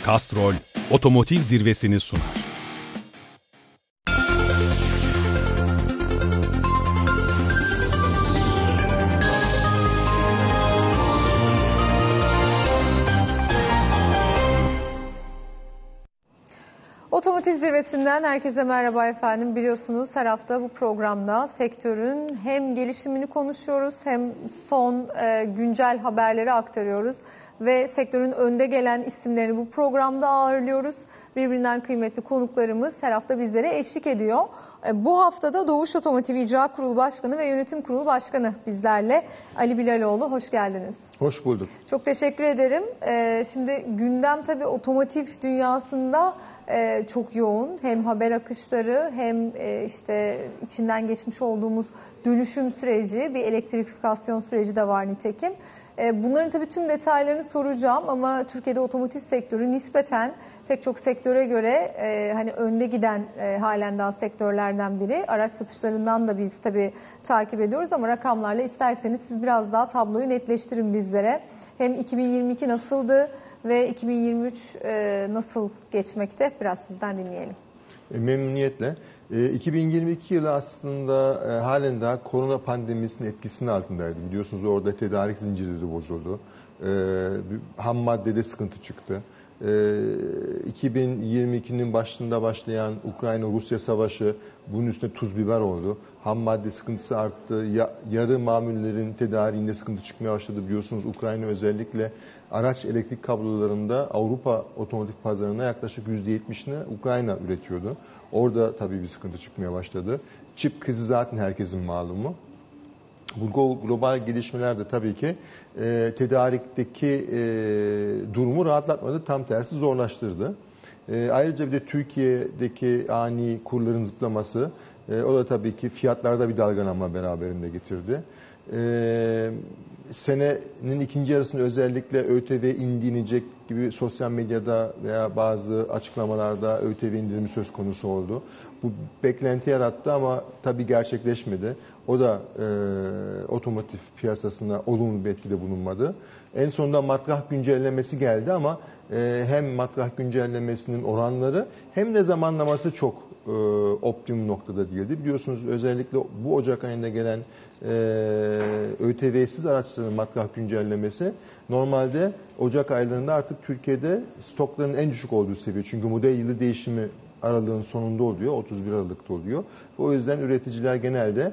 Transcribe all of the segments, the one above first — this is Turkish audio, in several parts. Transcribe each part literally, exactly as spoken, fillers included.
Castrol Otomotiv Zirvesini sunar. Otomotiv Zirvesi'nden herkese merhaba efendim. Biliyorsunuz her hafta bu programda sektörün hem gelişimini konuşuyoruz hem son e, güncel haberleri aktarıyoruz. Ve sektörün önde gelen isimlerini bu programda ağırlıyoruz. Birbirinden kıymetli konuklarımız her hafta bizlere eşlik ediyor. E, bu haftada Doğuş Otomotiv İcra Kurulu Başkanı ve Yönetim Kurulu Başkanı bizlerle. Ali Bilaloğlu, hoş geldiniz. Hoş bulduk. Çok teşekkür ederim. E, şimdi gündem tabii otomotiv dünyasında Ee, çok yoğun. Hem haber akışları hem e, işte içinden geçmiş olduğumuz dönüşüm süreci, bir elektrifikasyon süreci de var nitekim. Ee, bunların tabii tüm detaylarını soracağım ama Türkiye'de otomotiv sektörü nispeten pek çok sektöre göre e, hani önde giden e, halen daha sektörlerden biri. Araç satışlarından da biz tabii takip ediyoruz ama rakamlarla isterseniz siz biraz daha tabloyu netleştirin bizlere. Hem iki bin yirmi iki nasıldı ve iki bin yirmi üç e, nasıl geçmekte? Biraz sizden dinleyelim. E, memnuniyetle. E, iki bin yirmi iki yılı aslında e, halen daha korona pandemisinin etkisinin altındaydı. Biliyorsunuz orada tedarik zincirleri bozuldu. E, ham maddede sıkıntı çıktı. E, iki bin yirmi ikinin başında başlayan Ukrayna-Rusya savaşı bunun üstüne tuz biber oldu. Ham madde sıkıntısı arttı. Ya, yarı mamullerin tedariğinde sıkıntı çıkmaya başladı. Biliyorsunuz Ukrayna özellikle araç elektrik kablolarında Avrupa otomotiv pazarına yaklaşık yüzde yetmişini Ukrayna üretiyordu. Orada tabii bir sıkıntı çıkmaya başladı. Çip krizi zaten herkesin malumu. Bu global gelişmeler de tabii ki e, tedarikteki e, durumu rahatlatmadı, tam tersi zorlaştırdı. E, ayrıca bir de Türkiye'deki ani kurların zıplaması, e, o da tabii ki fiyatlarda bir dalgalanma beraberinde getirdi. E, senenin ikinci yarısında özellikle ÖTV indiğinecek gibi sosyal medyada veya bazı açıklamalarda ÖTV indirimi söz konusu oldu. Bu beklenti yarattı ama tabii gerçekleşmedi. O da e, otomotiv piyasasına olumlu bir etkide bulunmadı. En sonunda matrah güncellemesi geldi ama e, hem matrah güncellemesinin oranları hem de zamanlaması çok e, optimum noktada değildi. Biliyorsunuz özellikle bu Ocak ayında gelen e, ÖTV'siz araçların matrah güncellemesi normalde Ocak aylarında artık Türkiye'de stokların en düşük olduğu seviye. Çünkü model yılı değişimi aralığın sonunda oluyor, otuz bir Aralık'ta oluyor. O yüzden üreticiler genelde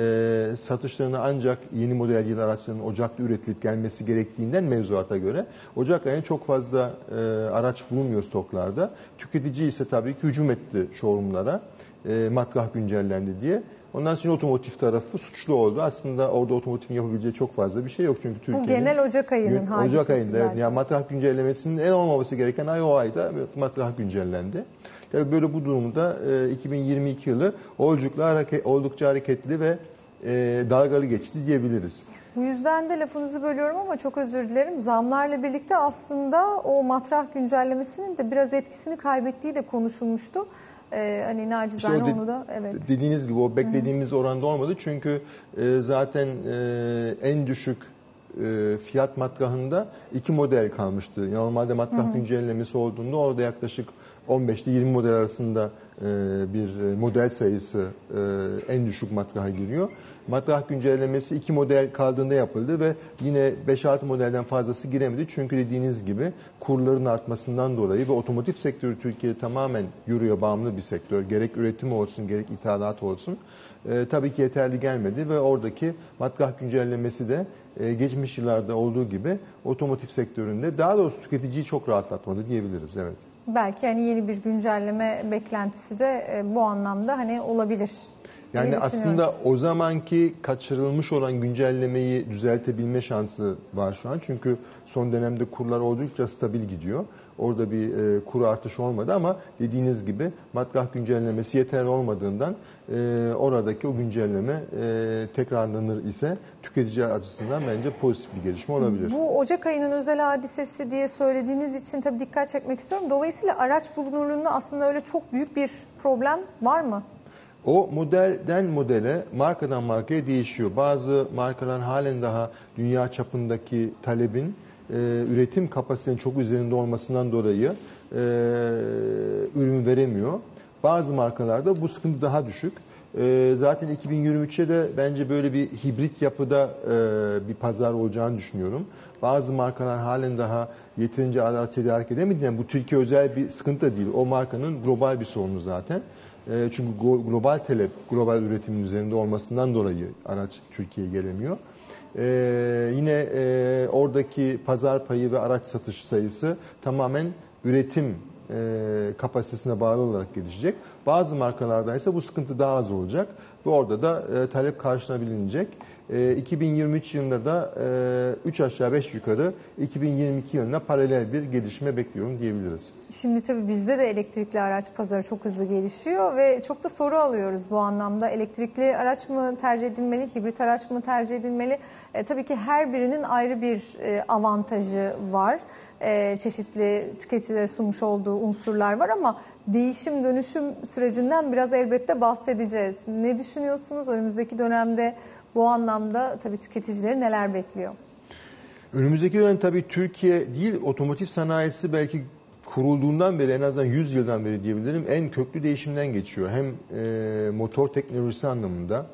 e, satışlarını ancak yeni model yıl araçlarının Ocak'ta üretilip gelmesi gerektiğinden mevzuata göre Ocak ayında çok fazla e, araç bulunmuyor stoklarda. Tüketici ise tabii ki hücum etti showroomlara e, matrah güncellendi diye. Ondan sonra otomotiv tarafı suçlu oldu. Aslında orada otomotivin yapabileceği çok fazla bir şey yok çünkü Türkiye'nin. Bu genel Ocak ayının hadisesi. Ocak ayında evet. Yani matrah güncellemesinin en olmaması gereken ay o ayda matrah güncellendi. Tabii böyle bu durumda e, iki bin yirmi iki yılı oldukça, hareket, oldukça hareketli ve e, dalgalı geçti diyebiliriz. Bu yüzden de lafınızı bölüyorum ama çok özür dilerim. Zamlarla birlikte aslında o matrah güncellemesinin de biraz etkisini kaybettiği de konuşulmuştu. Ee, hani nacizane işte de, onu da evet. Dediğiniz gibi o beklediğimiz Hı-hı. oranda olmadı. Çünkü e, zaten e, en düşük e, fiyat matrahında iki model kalmıştı. Normalde matrah Hı-hı. güncellemesi olduğunda orada yaklaşık on beş ile yirmi model arasında e, bir model sayısı e, en düşük matraha giriyor. Matrah güncellemesi iki model kaldığında yapıldı ve yine beş altı modelden fazlası giremedi. Çünkü dediğiniz gibi kurların artmasından dolayı ve otomotiv sektörü Türkiye'de tamamen euroya bağımlı bir sektör. Gerek üretim olsun gerek ithalat olsun. E, tabii ki yeterli gelmedi ve oradaki matrah güncellemesi de e, geçmiş yıllarda olduğu gibi otomotiv sektöründe daha doğrusu tüketiciyi çok rahatlatmadı diyebiliriz. Evet. Belki hani yeni bir güncelleme beklentisi de e, bu anlamda hani olabilir. Yani aslında o zamanki kaçırılmış olan güncellemeyi düzeltebilme şansı var şu an. Çünkü son dönemde kurlar oldukça stabil gidiyor. Orada bir e, kur artışı olmadı ama dediğiniz gibi matrah güncellemesi yeterli olmadığından e, oradaki o güncelleme e, tekrarlanır ise tüketici açısından bence pozitif bir gelişme olabilir. Bu Ocak ayının özel hadisesi diye söylediğiniz için tabii dikkat çekmek istiyorum. Dolayısıyla araç bulunurluğunda aslında öyle çok büyük bir problem var mı? O modelden modele, markadan markaya değişiyor. Bazı markalar halen daha dünya çapındaki talebin üretim kapasitenin çok üzerinde olmasından dolayı e, ürün veremiyor. Bazı markalarda bu sıkıntı daha düşük. E, zaten iki bin yirmi üçe de bence böyle bir hibrit yapıda e, bir pazar olacağını düşünüyorum. Bazı markalar halen daha yeterince araç tedarik edemedi. Yani bu Türkiye özel bir sıkıntı da değil. O markanın global bir sorunu zaten. E, çünkü global talep, global üretimin üzerinde olmasından dolayı araç Türkiye'ye gelemiyor. Ee, yine e, oradaki pazar payı ve araç satış sayısı tamamen üretim e, kapasitesine bağlı olarak gelişecek. Bazı markalarda ise bu sıkıntı daha az olacak ve orada da e, talep karşılanabilecek. E, iki bin yirmi üç yılında da e, üç aşağı beş yukarı iki bin yirmi iki yılına paralel bir gelişme bekliyorum diyebiliriz. Şimdi tabii bizde de elektrikli araç pazarı çok hızlı gelişiyor ve çok da soru alıyoruz bu anlamda. Elektrikli araç mı tercih edilmeli, hibrit araç mı tercih edilmeli? E, tabii ki her birinin ayrı bir e, avantajı var. E, çeşitli tüketicilere sunmuş olduğu unsurlar var ama değişim dönüşüm sürecinden biraz elbette bahsedeceğiz. Ne düşünüyorsunuz? Önümüzdeki dönemde bu anlamda tabii tüketicileri neler bekliyor? Önümüzdeki dönem tabii Türkiye değil, otomotiv sanayisi belki kurulduğundan beri, en azından yüz yıldan beri diyebilirim, en köklü değişimden geçiyor. Hem e, motor teknolojisi anlamında,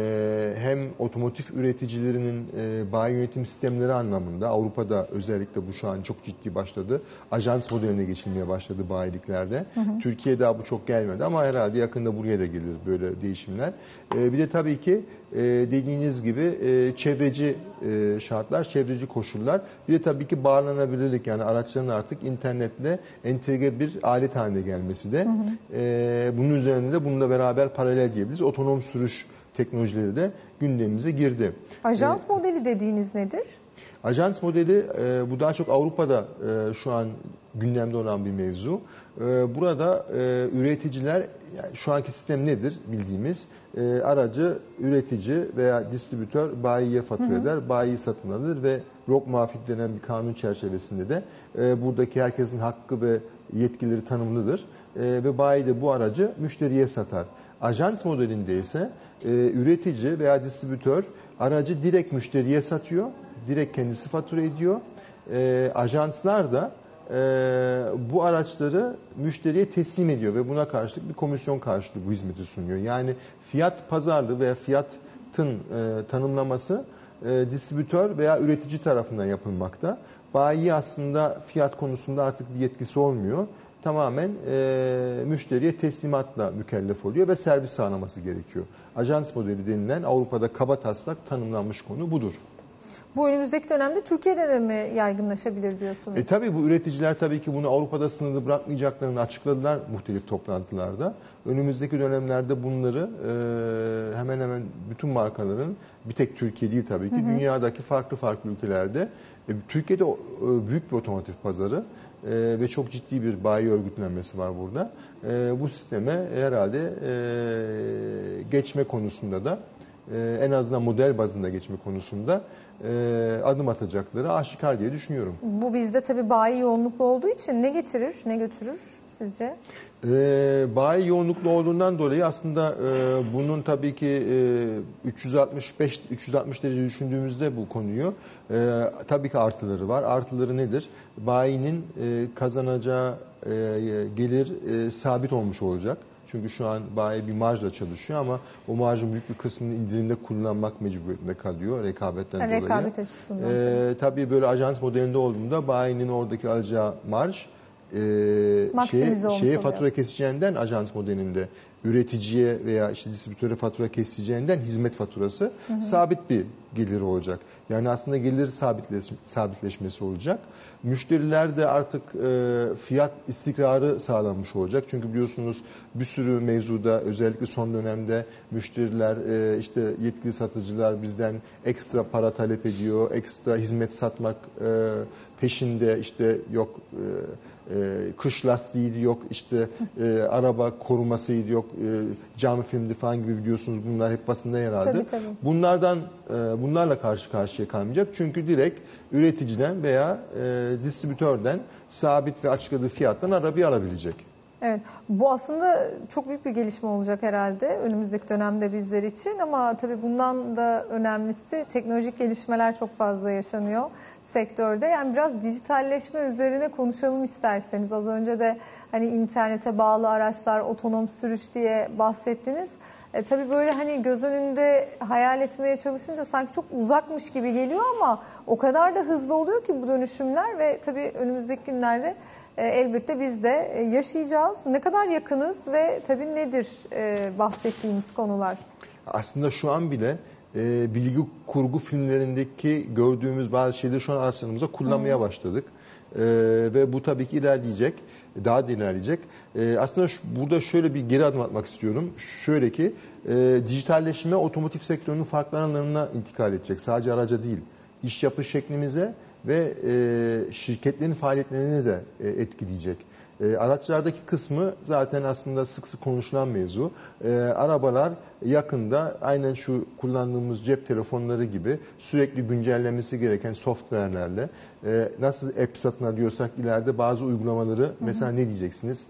e, hem otomotiv üreticilerinin e, bayi yönetim sistemleri anlamında. Avrupa'da özellikle bu şu an çok ciddi başladı. Ajans modeline geçilmeye başladı bayiliklerde. Hı hı. Türkiye'de daha bu çok gelmedi ama herhalde yakında buraya da gelir böyle değişimler. E, bir de tabii ki e, dediğiniz gibi e, çevreci e, şartlar, çevreci koşullar. Bir de tabii ki bağlanabilirlik, yani araçların artık internetle entegre bir alet haline gelmesi de. Hı hı. E, bunun üzerinde de bununla beraber paralel diyebiliriz. Otonom sürüş teknolojileri de gündemimize girdi. Ajans ee, modeli dediğiniz nedir? Ajans modeli e, bu daha çok Avrupa'da e, şu an gündemde olan bir mevzu. E, burada e, üreticiler, yani şu anki sistem nedir bildiğimiz, e, aracı üretici veya distribütör bayiye fatura eder, bayi satın alır ve ROK muafik denen bir kanun çerçevesinde de e, buradaki herkesin hakkı ve yetkileri tanımlıdır. E, ve bayi de bu aracı müşteriye satar. Ajans modelinde ise e, üretici veya distribütör aracı direkt müşteriye satıyor, direkt kendisi fatura ediyor. E, ajanslar da e, bu araçları müşteriye teslim ediyor ve buna karşılık bir komisyon karşılığı bu hizmeti sunuyor. Yani fiyat pazarlığı veya fiyatın e, tanımlaması e, distribütör veya üretici tarafından yapılmakta. Bayi aslında fiyat konusunda artık bir yetkisi olmuyor. Tamamen e, müşteriye teslimatla mükellef oluyor ve servis sağlaması gerekiyor. Ajans modeli denilen Avrupa'da kaba taslak tanımlanmış konu budur. Bu önümüzdeki dönemde Türkiye'de de mi yaygınlaşabilir diyorsunuz? E tabii bu üreticiler tabii ki bunu Avrupa'da sınırlı bırakmayacaklarını açıkladılar muhtelif toplantılarda. Önümüzdeki dönemlerde bunları e, hemen hemen bütün markaların, bir tek Türkiye değil tabii ki, hı hı, dünyadaki farklı farklı ülkelerde, e, Türkiye'de e, büyük bir otomotiv pazarı e, ve çok ciddi bir bayi örgütlenmesi var burada. E, bu sisteme herhalde e, geçme konusunda da, e, en azından model bazında geçme konusunda e, adım atacakları aşikar diye düşünüyorum. Bu bizde tabii bayi yoğunluklu olduğu için ne getirir, ne götürür sizce? E, bayi yoğunluklu olduğundan dolayı aslında e, bunun tabii ki e, üç yüz altmış beş üç yüz altmış derece düşündüğümüzde bu konuyu, e, tabii ki artıları var. Artıları nedir? Bayinin e, kazanacağı e, gelir e, sabit olmuş olacak. Çünkü şu an bayi bir marjla çalışıyor ama o marjın büyük bir kısmını indirimde kullanmak mecburiyetinde kalıyor rekabetten yani dolayı. Rekabet açısından. Ee, tabii böyle ajans modelinde olduğunda bayinin oradaki alacağı marj e, şeye, şeye fatura keseceğinden, ajans modelinde üreticiye veya işte distribütöre fatura keseceğinden hizmet faturası, hı hı, sabit bir gelir olacak. Yani aslında gelir sabitleş, sabitleşmesi olacak. Müşteriler de artık e, fiyat istikrarı sağlanmış olacak. Çünkü biliyorsunuz bir sürü mevzuda, özellikle son dönemde müşteriler, e, işte yetkili satıcılar bizden ekstra para talep ediyor, ekstra hizmet satmak e, peşinde, işte yok e, e, kış lastiğiydi, yok işte e, araba korumasıydı, yok e, cam filmdi falan gibi, biliyorsunuz bunlar hep basında yer aldı. Tabii, tabii. Bunlardan e, bunlarla karşı karşıya kalmayacak. Çünkü direkt üreticiden veya e, distribütörden sabit ve açıkladığı fiyattan arabayı alabilecek. Evet, bu aslında çok büyük bir gelişme olacak herhalde önümüzdeki dönemde bizler için, ama tabii bundan da önemlisi teknolojik gelişmeler çok fazla yaşanıyor sektörde. Yani biraz dijitalleşme üzerine konuşalım isterseniz. Az önce de hani internete bağlı araçlar, otonom sürüş diye bahsettiniz. E, tabii böyle hani göz önünde hayal etmeye çalışınca sanki çok uzakmış gibi geliyor, ama o kadar da hızlı oluyor ki bu dönüşümler ve tabii önümüzdeki günlerde elbette biz de yaşayacağız. Ne kadar yakınız ve tabii nedir bahsettiğimiz konular? Aslında şu an bile e, bilgi kurgu filmlerindeki gördüğümüz bazı şeyleri şu an araçlarımızda kullanmaya hmm. başladık. E, ve bu tabii ki ilerleyecek. Daha da ilerleyecek. E, aslında şu, burada şöyle bir geri adım atmak istiyorum. Şöyle ki e, dijitalleşme otomotiv sektörünün farklı alanlarına intikal edecek. Sadece araca değil. İş yapış şeklimize ve e, şirketlerin faaliyetlerini de e, etkileyecek. E, araçlardaki kısmı zaten aslında sık sık konuşulan mevzu. E, arabalar yakında aynen şu kullandığımız cep telefonları gibi sürekli güncellenmesi gereken software'lerle e, nasıl app satın alıyorsak ileride bazı uygulamaları, hı hı. mesela ne diyeceksiniz?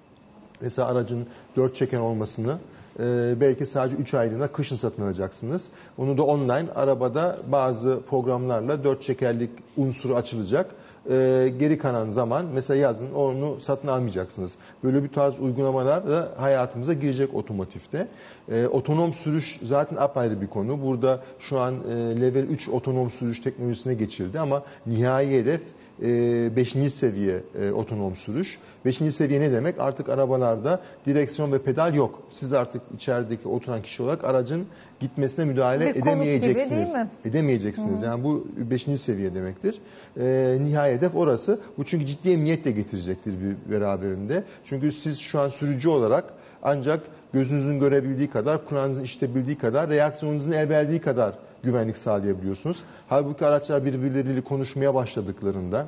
Mesela aracın dört çeken olmasını Ee, belki sadece üç aylığına kışın satın alacaksınız. Onu da online arabada bazı programlarla dört çekerlik unsuru açılacak. Ee, geri kalan zaman mesela yazın onu satın almayacaksınız. Böyle bir tarz uygulamalar da hayatımıza girecek otomotivde. Ee, otonom sürüş zaten apayrı bir konu. Burada şu an e, level üç otonom sürüş teknolojisine geçildi ama nihai hedef beşinci seviye e, otonom sürüş. beşinci seviye ne demek? Artık arabalarda direksiyon ve pedal yok. Siz artık içerideki oturan kişi olarak aracın gitmesine müdahale bir edemeyeceksiniz. Gibi, edemeyeceksiniz. Hı-hı. Yani bu beşinci seviye demektir. E, nihai hedef orası. Bu çünkü ciddi emniyet de getirecektir bir beraberinde. Çünkü siz şu an sürücü olarak ancak gözünüzün görebildiği kadar, kulağınızın işitebildiği kadar, reaksiyonunuzun el verdiği kadar güvenlik sağlayabiliyorsunuz. Halbuki araçlar birbirleriyle konuşmaya başladıklarında,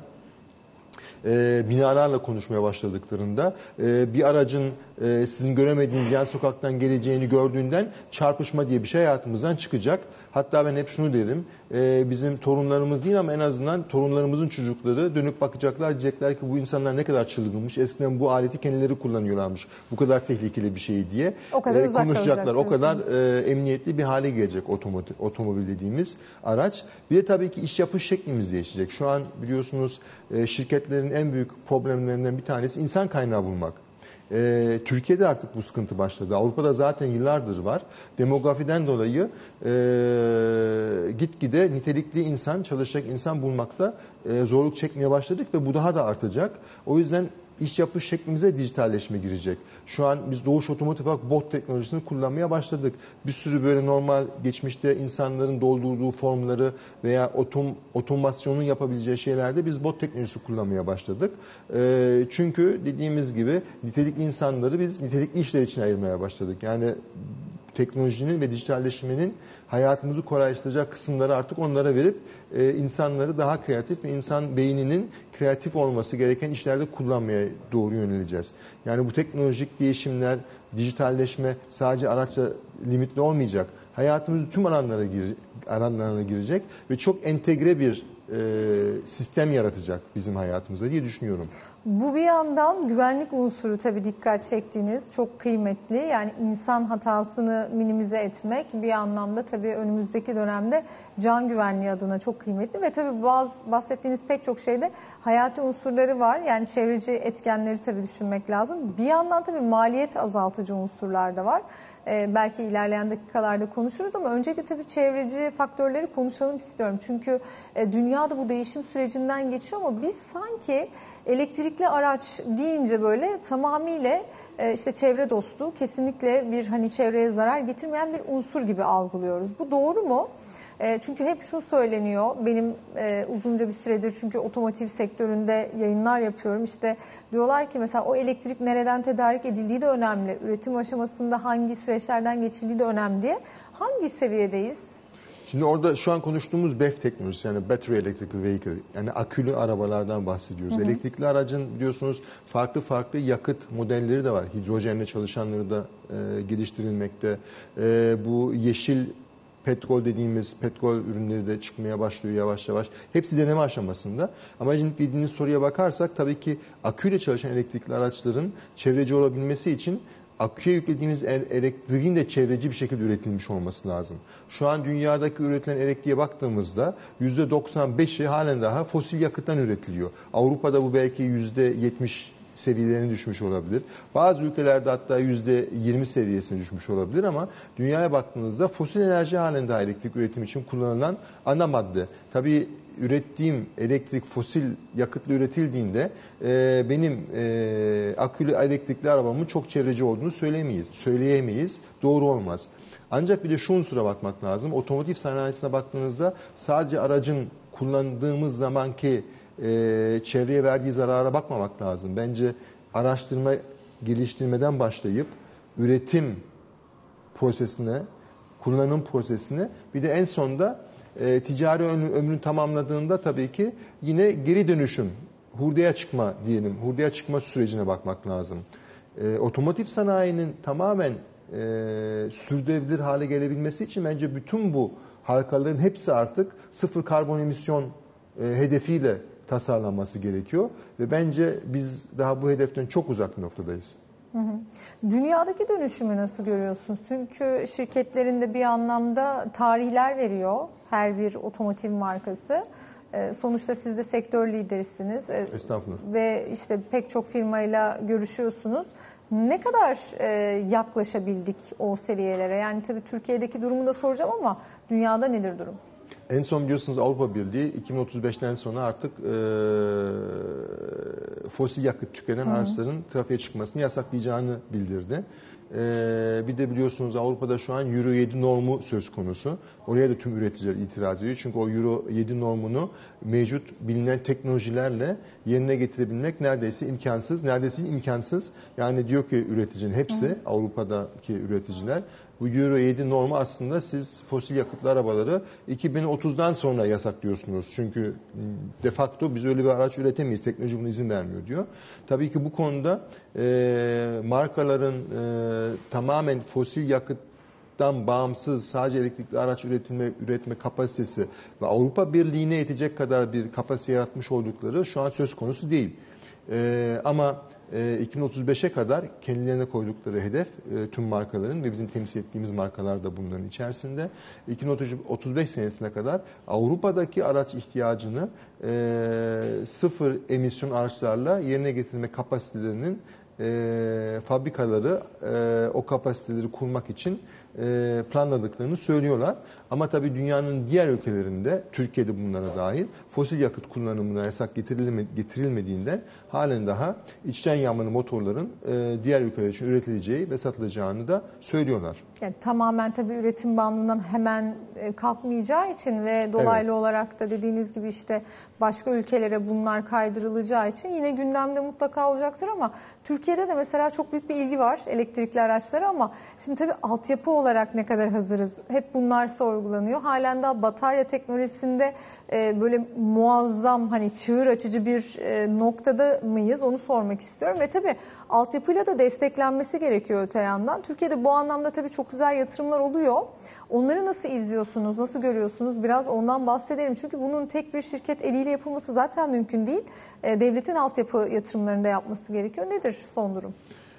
e, binalarla konuşmaya başladıklarında e, bir aracın e, sizin göremediğiniz yan sokaktan geleceğini gördüğünden çarpışma diye bir şey hayatımızdan çıkacak. Hatta ben hep şunu derim, e, bizim torunlarımız değil ama en azından torunlarımızın çocukları dönüp bakacaklar, diyecekler ki bu insanlar ne kadar çılgınmış, eskiden bu aleti kendileri kullanıyorlarmış, bu kadar tehlikeli bir şey diye o kadar e, konuşacaklar. O kadar e, emniyetli bir hale gelecek otomobil, otomobil dediğimiz araç. Bir de tabii ki iş yapış şeklimiz değişecek. Şu an biliyorsunuz e, şirketlerin en büyük problemlerinden bir tanesi insan kaynağı bulmak. Ee, Türkiye'de artık bu sıkıntı başladı. Avrupa'da zaten yıllardır var. Demografiden dolayı e, gitgide nitelikli insan, çalışacak insan bulmakta e, zorluk çekmeye başladık ve bu daha da artacak. O yüzden iş yapış şeklimize dijitalleşme girecek. Şu an biz Doğuş Otomotiv olarak bot teknolojisini kullanmaya başladık. Bir sürü böyle normal geçmişte insanların doldurduğu formları veya otom, otomasyonun yapabileceği şeylerde biz bot teknolojisi kullanmaya başladık. E, çünkü dediğimiz gibi nitelikli insanları biz nitelikli işler için ayırmaya başladık. Yani teknolojinin ve dijitalleşmenin hayatımızı kolaylaştıracak kısımları artık onlara verip e, insanları daha kreatif ve insan beyninin kreatif olması gereken işlerde kullanmaya doğru yöneleceğiz. Yani bu teknolojik değişimler, dijitalleşme sadece araçla limitli olmayacak. Hayatımızın tüm alanlara, gir, alanlarına girecek ve çok entegre bir e, sistem yaratacak bizim hayatımızda diye düşünüyorum. Bu bir yandan güvenlik unsuru tabii dikkat çektiğiniz çok kıymetli. Yani insan hatasını minimize etmek bir anlamda tabii önümüzdeki dönemde can güvenliği adına çok kıymetli. Ve tabii bazı bahsettiğiniz pek çok şeyde hayati unsurları var. Yani çevreci etkenleri tabii düşünmek lazım. Bir yandan tabii maliyet azaltıcı unsurlar da var. Ee, belki ilerleyen dakikalarda konuşuruz ama öncelikle tabii çevreci faktörleri konuşalım istiyorum. Çünkü e, dünyada bu değişim sürecinden geçiyor ama biz sanki elektrikli araç deyince böyle tamamıyla e, işte çevre dostu, kesinlikle bir hani çevreye zarar getirmeyen bir unsur gibi algılıyoruz. Bu doğru mu? E, çünkü hep şu söyleniyor, benim e, uzunca bir süredir çünkü otomotiv sektöründe yayınlar yapıyorum. İşte diyorlar ki mesela o elektrik nereden tedarik edildiği de önemli, üretim aşamasında hangi süreçlerden geçildiği de önemli diye. Hangi seviyedeyiz? Şimdi orada şu an konuştuğumuz B E V teknolojisi, yani Battery Electric Vehicle, yani akülü arabalardan bahsediyoruz. Hı hı. Elektrikli aracın biliyorsunuz farklı farklı yakıt modelleri de var. Hidrojenle çalışanları da e, geliştirilmekte. E, bu yeşil petrol dediğimiz petrol ürünleri de çıkmaya başlıyor yavaş yavaş. Hepsi deneme aşamasında. Ama şimdi dediğiniz soruya bakarsak tabii ki aküyle çalışan elektrikli araçların çevreci olabilmesi için aküye yüklediğimiz elektriğin de çevreci bir şekilde üretilmiş olması lazım. Şu an dünyadaki üretilen elektriğe baktığımızda yüzde doksan beşi halen daha fosil yakıttan üretiliyor. Avrupa'da bu belki yüzde yetmiş seviyelerine düşmüş olabilir. Bazı ülkelerde hatta yüzde yirmi seviyesine düşmüş olabilir ama dünyaya baktığınızda fosil enerji halen daha elektrik üretimi için kullanılan ana madde. Tabii ürettiğim elektrik fosil yakıtlı üretildiğinde e, benim e, akülü elektrikli arabamın çok çevreci olduğunu söyleyemeyiz. Söyleyemeyiz. Doğru olmaz. Ancak bir de şu unsura bakmak lazım. Otomotiv sanayisine baktığınızda sadece aracın kullandığımız zamanki e, çevreye verdiği zarara bakmamak lazım. Bence araştırma geliştirmeden başlayıp üretim prosesine, kullanım prosesine bir de en sonda E, ticari ömrünü tamamladığında tabii ki yine geri dönüşüm, hurdaya çıkma diyelim, hurdaya çıkma sürecine bakmak lazım. E, otomotiv sanayinin tamamen e, sürdürülebilir hale gelebilmesi için bence bütün bu halkaların hepsi artık sıfır karbon emisyon e, hedefiyle tasarlanması gerekiyor. Ve bence biz daha bu hedeften çok uzak bir noktadayız. Hı hı. Dünyadaki dönüşümü nasıl görüyorsunuz? Çünkü şirketlerin de bir anlamda tarihler veriyor her bir otomotiv markası. Ee, sonuçta siz de sektör liderisiniz. Ee, Estağfurullah. Ve işte pek çok firmayla görüşüyorsunuz. Ne kadar e, yaklaşabildik o seviyelere? Yani tabii Türkiye'deki durumu da soracağım ama dünyada nedir durum? En son biliyorsunuz Avrupa Birliği iki bin otuz beşten sonra artık e, fosil yakıt tüketen araçların trafiğe çıkmasını yasaklayacağını bildirdi. E, bir de biliyorsunuz Avrupa'da şu an Euro yedi normu söz konusu. Oraya da tüm üreticiler itiraz ediyor. Çünkü o Euro yedi normunu mevcut bilinen teknolojilerle yerine getirebilmek neredeyse imkansız. Neredeyse imkansız. Yani diyor ki üreticinin hepsi, hı, Avrupa'daki üreticiler, bu Euro yedi normu aslında siz fosil yakıtlı arabaları iki bin otuzdan sonra yasaklıyorsunuz. Çünkü de facto biz öyle bir araç üretemeyiz. Teknoloji buna izin vermiyor diyor. Tabii ki bu konuda e, markaların e, tamamen fosil yakıttan bağımsız sadece elektrikli araç üretme, üretme kapasitesi ve Avrupa Birliği'ne yetecek kadar bir kapasite yaratmış oldukları şu an söz konusu değil. E, ama iki bin otuz beşe kadar kendilerine koydukları hedef tüm markaların ve bizim temsil ettiğimiz markalar da bunların içerisinde. iki bin otuz beş senesine kadar Avrupa'daki araç ihtiyacını sıfır emisyon araçlarla yerine getirme kapasitelerinin fabrikaları o kapasiteleri kurmak için planladıklarını söylüyorlar. Ama tabii dünyanın diğer ülkelerinde, Türkiye'de bunlara dahil fosil yakıt kullanımına yasak getirilmediğinden halen daha içten yanmalı motorların diğer ülkeler için üretileceği ve satılacağını da söylüyorlar. Yani tamamen tabii üretim bandından hemen kalkmayacağı için ve dolaylı, evet, olarak da dediğiniz gibi işte başka ülkelere bunlar kaydırılacağı için yine gündemde mutlaka olacaktır ama Türkiye'de de mesela çok büyük bir ilgi var elektrikli araçlara ama şimdi tabii altyapı olarak ne kadar hazırız? Hep bunlar sorgulanıyor. Halen daha batarya teknolojisinde e, böyle muazzam hani çığır açıcı bir e, noktada mıyız? Onu sormak istiyorum ve tabii altyapıyla da desteklenmesi gerekiyor öte yandan. Türkiye'de bu anlamda tabii çok güzel yatırımlar oluyor. Onları nasıl izliyorsunuz, nasıl görüyorsunuz? Biraz ondan bahsedelim. Çünkü bunun tek bir şirket eliyle yapılması zaten mümkün değil. E, devletin altyapı yatırımlarında yapması gerekiyor. Nedir son durum?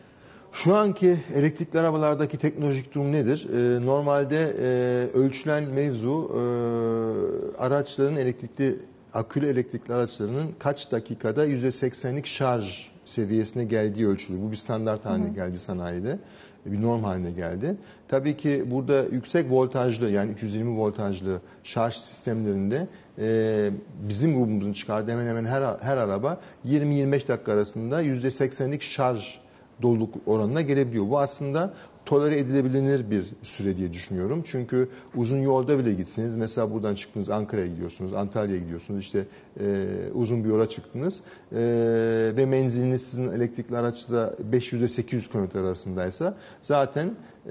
Şu anki elektrikli arabalardaki teknolojik durum nedir? Ee, normalde e, ölçülen mevzu e, araçların elektrikli, akülü elektrikli araçlarının kaç dakikada yüzde seksenlik şarj seviyesine geldiği ölçülüyor. Bu bir standart haline, hı hı, geldi sanayide. Bir norm haline geldi. Tabii ki burada yüksek voltajlı yani üç yüz yirmi voltajlı şarj sistemlerinde e, bizim grubumuzun çıkardığı hemen hemen her, her araba yirmi yirmi beş dakika arasında yüzde seksenlik şarj doluluk oranına gelebiliyor. Bu aslında tolere edilebilir bir süre diye düşünüyorum. Çünkü uzun yolda bile gitsiniz. Mesela buradan çıktınız Ankara'ya gidiyorsunuz, Antalya'ya gidiyorsunuz. İşte e, uzun bir yola çıktınız e, ve menziliniz sizin elektrikli araçla beş yüz ile sekiz yüz kilometre arasındaysa zaten e,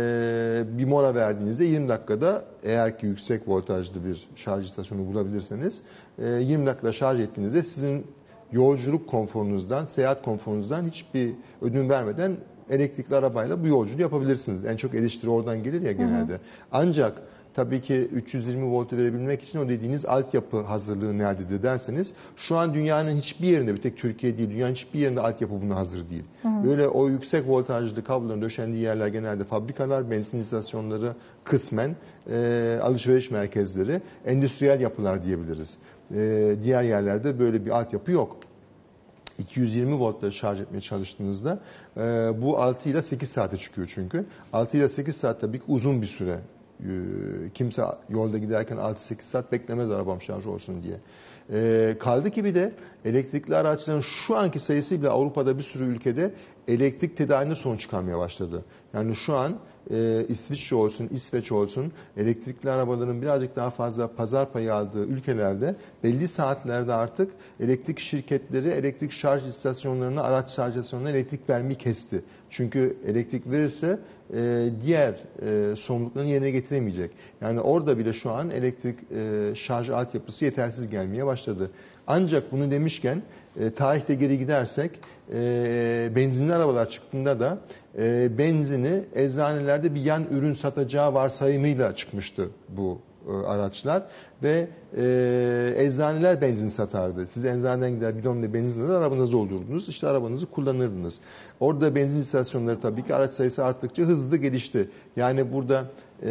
bir mola verdiğinizde yirmi dakikada eğer ki yüksek voltajlı bir şarj istasyonu bulabilirseniz e, yirmi dakikada şarj ettiğinizde sizin yolculuk konforunuzdan, seyahat konforunuzdan hiçbir ödün vermeden elektrikli arabayla bu yolculuğu yapabilirsiniz. En çok eleştiri oradan gelir ya genelde. Hı hı. Ancak tabii ki üç yüz yirmi voltu verebilmek için o dediğiniz altyapı hazırlığı nerededir derseniz, şu an dünyanın hiçbir yerinde, bir tek Türkiye değil, dünyanın hiçbir yerinde altyapı buna hazır değil. Hı hı. Böyle o yüksek voltajlı kabloların döşendiği yerler genelde fabrikalar, benzin istasyonları, kısmen e, alışveriş merkezleri, endüstriyel yapılar diyebiliriz. E, diğer yerlerde böyle bir altyapı yok. iki yüz yirmi voltla şarj etmeye çalıştığınızda e, bu altı ile sekiz saate çıkıyor çünkü. altı ile sekiz saat tabii ki uzun bir süre. E, kimse yolda giderken altı sekiz saat beklemez arabam şarj olsun diye. E, kaldı ki bir de elektrikli araçların şu anki sayısı bile Avrupa'da bir sürü ülkede elektrik tedariğinde sorun çıkarmaya başladı. Yani şu an e, İsviçre olsun, İsveç olsun, elektrikli arabaların birazcık daha fazla pazar payı aldığı ülkelerde belli saatlerde artık elektrik şirketleri elektrik şarj istasyonlarına, araç şarj istasyonlarına elektrik vermeyi kesti. Çünkü elektrik verirse e, diğer e, sorumluluklarını yerine getiremeyecek. Yani orada bile şu an elektrik e, şarj altyapısı yetersiz gelmeye başladı. Ancak bunu demişken e, tarihte geri gidersek e, benzinli arabalar çıktığında da e, benzini eczanelerde bir yan ürün satacağı varsayımıyla çıkmıştı bu e, araçlar ve e, eczaneler benzin satardı. Siz eczaneden gider bidonla benzin alır, arabanızı doldurdunuz, işte arabanızı kullanırdınız. Orada benzin istasyonları tabii ki araç sayısı arttıkça hızlı gelişti. Yani burada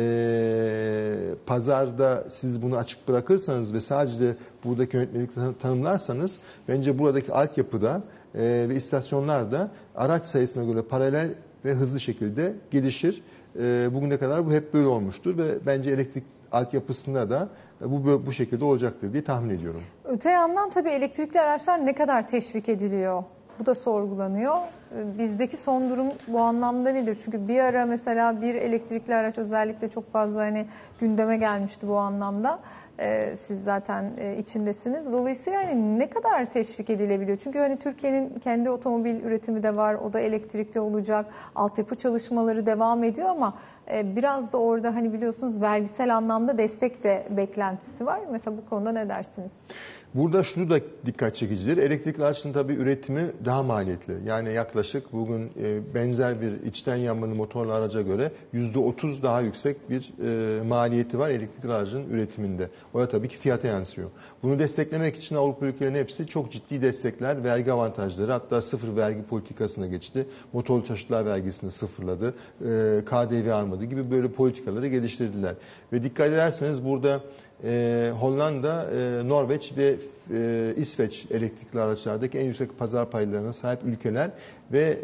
e, pazarda siz bunu açık bırakırsanız ve sadece buradaki yönetmelikleri tanımlarsanız bence buradaki altyapıda e, ve istasyonlarda araç sayısına göre paralel ve hızlı şekilde gelişir. E, bugüne kadar bu hep böyle olmuştur ve bence elektrik altyapısında da bu bu şekilde olacaktır diye tahmin ediyorum. Öte yandan tabii elektrikli araçlar ne kadar teşvik ediliyor? Bu da sorgulanıyor. Bizdeki son durum bu anlamda nedir? Çünkü bir ara mesela bir elektrikli araç özellikle çok fazla hani gündeme gelmişti bu anlamda. Ee, siz zaten e, içindesiniz. Dolayısıyla hani ne kadar teşvik edilebiliyor? Çünkü hani Türkiye'nin kendi otomobil üretimi de var. O da elektrikli olacak. Altyapı çalışmaları devam ediyor ama e, biraz da orada hani biliyorsunuz vergisel anlamda destek de beklentisi var. Mesela bu konuda ne dersiniz? Burada şunu da dikkat çekicidir. Elektrikli araçların tabii üretimi daha maliyetli. Yani yaklaşık bugün e, benzer bir içten yanmalı motorlu araca göre yüzde otuz daha yüksek bir e, maliyeti var elektrikli aracın üretiminde. O da tabii ki fiyata yansıyor. Bunu desteklemek için Avrupa ülkelerinin hepsi çok ciddi destekler, vergi avantajları, hatta sıfır vergi politikasına geçti. Motorlu taşıtlar vergisini sıfırladı, e, K D V almadı gibi böyle politikaları geliştirdiler. Ve dikkat ederseniz burada Ee, Hollanda, e, Norveç ve e, İsveç elektrikli araçlardaki en yüksek pazar paylarına sahip ülkeler ve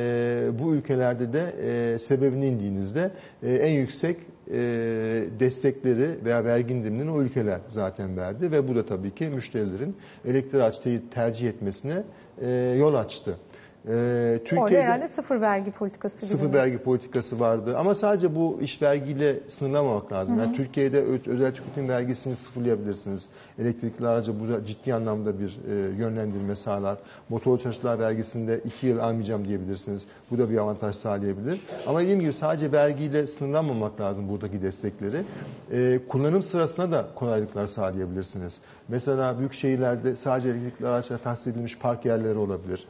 e, bu ülkelerde de e, sebebini indiğinizde e, en yüksek e, destekleri veya vergi indirimlerini o ülkeler zaten verdi ve bu da tabii ki müşterilerin elektrikli araç tercih etmesine e, yol açtı. Ee, Türkiye'de orada herhalde sıfır vergi politikası gibi. Sıfır vergi politikası vardı ama sadece bu iş vergiyle sınırlamamak lazım. Hı hı. Yani Türkiye'de özel tüketim vergisini sıfırlayabilirsiniz. Elektrikli araca bu ciddi anlamda bir e, yönlendirme sağlar. Motorlu taşıtlar vergisinde iki yıl almayacağım diyebilirsiniz. Bu da bir avantaj sağlayabilir. Ama dediğim gibi sadece vergiyle sınırlanmamak lazım buradaki destekleri. E, kullanım sırasında da kolaylıklar sağlayabilirsiniz. Mesela büyük şehirlerde sadece elektrikli araçlara tahsis edilmiş park yerleri olabilir.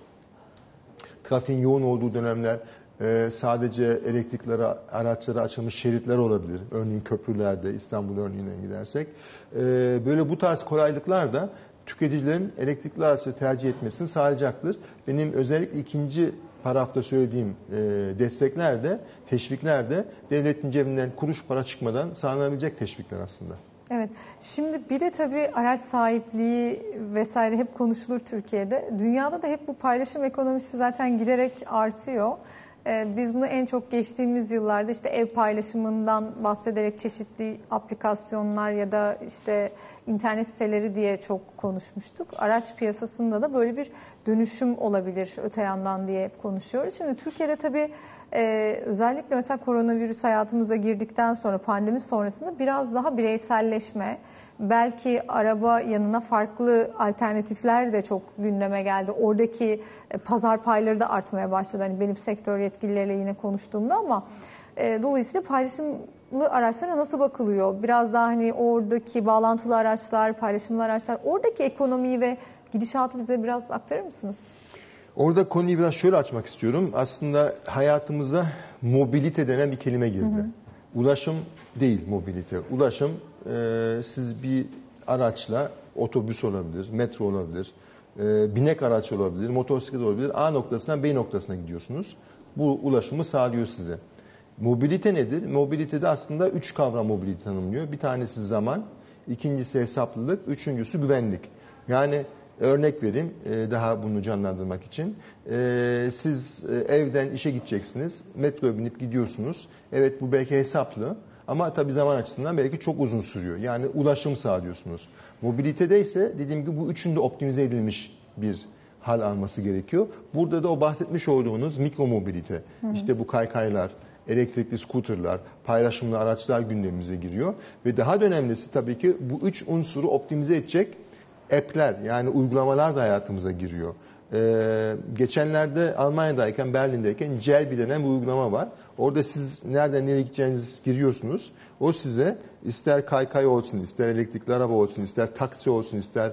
Trafiğin yoğun olduğu dönemler e, sadece elektrikli araçlara açılmış şeritler olabilir. Örneğin köprülerde, İstanbul örneğine gidersek. E, böyle bu tarz kolaylıklar da tüketicilerin elektrikli araçları tercih etmesini sağlayacaktır. Benim özellikle ikinci parafta söylediğim e, destekler de, teşvikler de devletin cebinden kuruş para çıkmadan sağlanabilecek teşvikler aslında. Evet. Şimdi bir de tabii araç sahipliği vesaire hep konuşulur Türkiye'de. Dünyada da hep bu paylaşım ekonomisi zaten giderek artıyor. Ee, biz bunu en çok geçtiğimiz yıllarda işte ev paylaşımından bahsederek çeşitli aplikasyonlar ya da işte internet siteleri diye çok konuşmuştuk. Araç piyasasında da böyle bir dönüşüm olabilir öte yandan diye hep konuşuyoruz. Şimdi Türkiye'de tabii Ee, özellikle mesela koronavirüs hayatımıza girdikten sonra pandemi sonrasında biraz daha bireyselleşme, belki araba yanına farklı alternatifler de çok gündeme geldi. Oradaki e, pazar payları da artmaya başladı. Hani benim sektör yetkilileriyle yine konuştuğumda ama e, dolayısıyla paylaşımlı araçlara nasıl bakılıyor? Biraz daha hani oradaki bağlantılı araçlar, paylaşımlı araçlar, oradaki ekonomiyi ve gidişatı bize biraz aktarır mısınız? Orada konuyu biraz şöyle açmak istiyorum. Aslında hayatımıza mobilite denen bir kelime girdi. Hı hı. Ulaşım değil mobilite. Ulaşım e, siz bir araçla otobüs olabilir, metro olabilir, e, binek araç olabilir, motosiklet olabilir. A noktasından B noktasına gidiyorsunuz. Bu ulaşımı sağlıyor size. Mobilite nedir? Mobilitede aslında üç kavram mobilite tanımlıyor. Bir tanesi zaman, ikincisi hesaplılık, üçüncüsü güvenlik. Yani örnek vereyim daha bunu canlandırmak için. Siz evden işe gideceksiniz, metroya binip gidiyorsunuz. Evet bu belki hesaplı ama tabii zaman açısından belki çok uzun sürüyor. Yani ulaşım sağlıyorsunuz. Mobilitede ise dediğim gibi bu üçünde optimize edilmiş bir hal alması gerekiyor. Burada da o bahsetmiş olduğunuz mikro mobilite, hı hı. işte bu kaykaylar, elektrikli scooterlar, paylaşımlı araçlar gündemimize giriyor. Ve daha da önemlisi tabii ki bu üç unsuru optimize edecek app'ler yani uygulamalar da hayatımıza giriyor. Ee, geçenlerde Almanya'dayken, Berlin'deyken Celbi denen bir uygulama var. Orada siz nereden nereye gideceğinizi giriyorsunuz. O size ister kaykay olsun, ister elektrikli araba olsun, ister taksi olsun, ister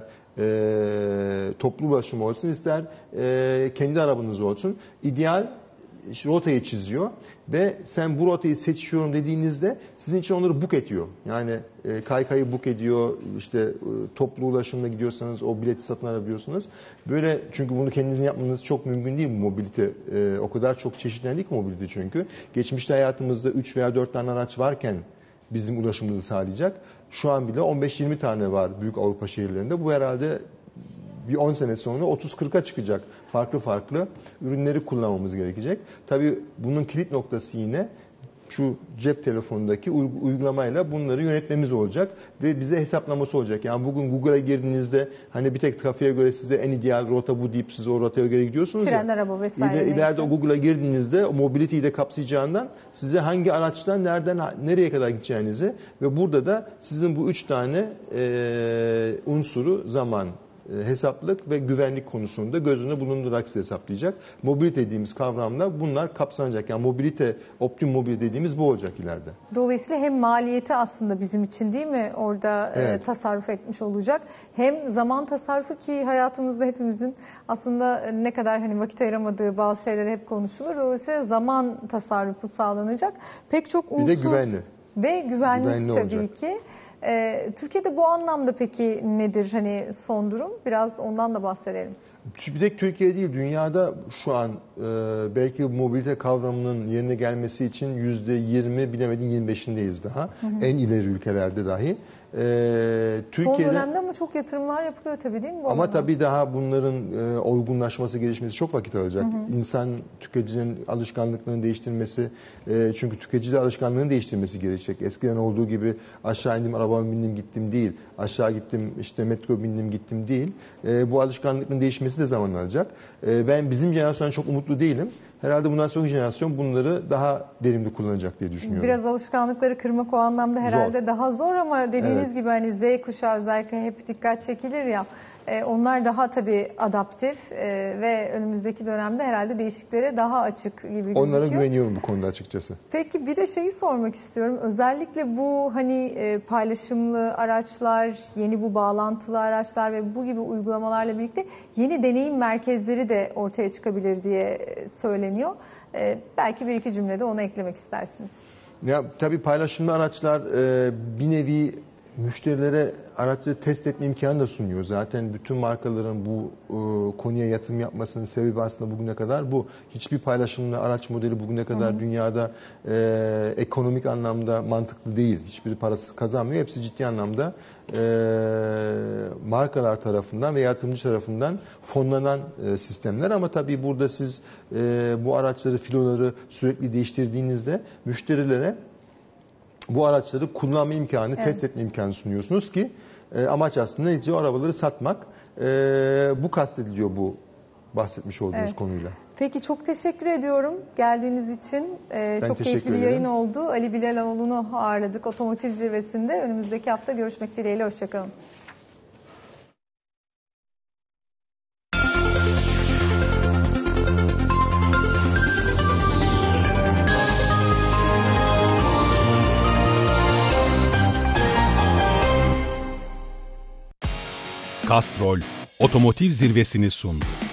e, toplu ulaşım olsun, ister e, kendi arabanız olsun. İdeal işte rotayı çiziyor ve sen bu rotayı seçiyorum dediğinizde sizin için onları book ediyor. Yani e, kaykayı book ediyor, işte e, toplu ulaşımla gidiyorsanız o bileti satın alabiliyorsunuz. Böyle çünkü bunu kendinizin yapmanız çok mümkün değil bu mobilite. E, o kadar çok çeşitlendik mobilite çünkü. Geçmişte hayatımızda üç veya dört tane araç varken bizim ulaşımımızı sağlayacak. Şu an bile on beş yirmi tane var büyük Avrupa şehirlerinde. Bu herhalde bir on sene sonra otuz kırka çıkacak. Farklı farklı ürünleri kullanmamız gerekecek. Tabii bunun kilit noktası yine şu cep telefonundaki uygulamayla bunları yönetmemiz olacak ve bize hesaplaması olacak. Yani bugün Google'a girdiğinizde hani bir tek trafiğe göre size en ideal rota bu deyip siz o rotaya göre gidiyorsunuz. Tren, ya. araba vesaire. İler, ileride o Google'a girdiğinizde o mobility'yi de kapsayacağından size hangi araçtan nereden nereye kadar gideceğinizi ve burada da sizin bu üç tane e, unsuru zaman, hesaplılık ve güvenlik konusunda göz önüne bulundurarak size hesaplayacak. Mobilite dediğimiz kavramla bunlar kapsanacak. Yani mobilite, optimum mobilite dediğimiz bu olacak ileride. Dolayısıyla hem maliyeti aslında bizim için değil mi orada evet. e, tasarruf etmiş olacak. Hem zaman tasarrufu ki hayatımızda hepimizin aslında ne kadar hani vakit ayıramadığı bazı şeyler hep konuşulur. Dolayısıyla zaman tasarrufu sağlanacak. Pek çok unsur. Bir de güvenli. Ve güvenlik güvenli tabii olacak. ki. Ee, Türkiye'de bu anlamda peki nedir hani son durum? Biraz ondan da bahsedelim. Bir tek Türkiye değil, dünyada şu an e, belki mobilite kavramının yerine gelmesi için yüzde yirmi bilemedin yirmi beşindeyiz daha. Hı hı. En ileri ülkelerde dahi. Ee, Türkiye'de, son dönemde ama çok yatırımlar yapılıyor tabii değil mi? Bu ama anlamda? Tabii daha bunların e, olgunlaşması, gelişmesi çok vakit alacak. Hı hı. İnsan tüketicinin alışkanlıklarını değiştirmesi, e, çünkü tüketici de alışkanlığını değiştirmesi gerekecek. Eskiden olduğu gibi aşağı indim, arabama bindim gittim değil. Aşağı gittim, işte metro bindim gittim değil. E, bu alışkanlıkların değişmesi de zaman alacak. E, ben bizim jenerasyona çok umutlu değilim. Herhalde bundan sonraki jenerasyon bunları daha verimli kullanacak diye düşünüyorum. Biraz alışkanlıkları kırmak o anlamda herhalde zor. Daha zor ama dediğiniz evet. gibi hani Z kuşağı özellikle hep dikkat çekilir ya. E, onlar daha tabii adaptif e, ve önümüzdeki dönemde herhalde değişikliklere daha açık gibi gözüküyor. Onlara güveniyorum bu konuda açıkçası. Peki bir de şeyi sormak istiyorum. Özellikle bu hani e, paylaşımlı araçlar, yeni bu bağlantılı araçlar ve bu gibi uygulamalarla birlikte yeni deneyim merkezleri de ortaya çıkabilir diye söyleniyor. E, belki bir iki cümlede onu eklemek istersiniz. Ya tabii paylaşımlı araçlar e, bir nevi müşterilere araçları test etme imkanı da sunuyor. Zaten bütün markaların bu e, konuya yatırım yapmasının sebebi aslında bugüne kadar bu. Hiçbir paylaşımlı araç modeli bugüne kadar hı hı. dünyada e, ekonomik anlamda mantıklı değil. Hiçbiri parası kazanmıyor. Hepsi ciddi anlamda e, markalar tarafından ve yatırımcı tarafından fonlanan e, sistemler. Ama tabii burada siz e, bu araçları, filoları sürekli değiştirdiğinizde müşterilere bu araçları kullanma imkanı, evet. test etme imkanı sunuyorsunuz ki e, amaç aslında neyse o arabaları satmak. E, bu kastediliyor bu bahsetmiş olduğunuz evet. konuyla. Peki çok teşekkür ediyorum geldiğiniz için. E, çok keyifli bir ederim. yayın oldu. Ali Bilaloğlu'nu ağırladık Otomotiv Zirvesi'nde. Önümüzdeki hafta görüşmek dileğiyle. Hoşçakalın. Castrol Otomotiv Zirvesi'ni sundu.